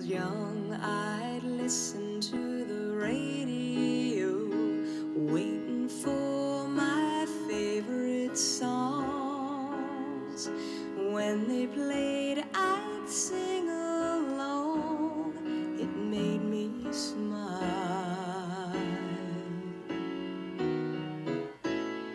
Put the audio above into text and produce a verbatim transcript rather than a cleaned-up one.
young, I'd listen to the radio, waiting for my favorite songs. When they played, I'd sing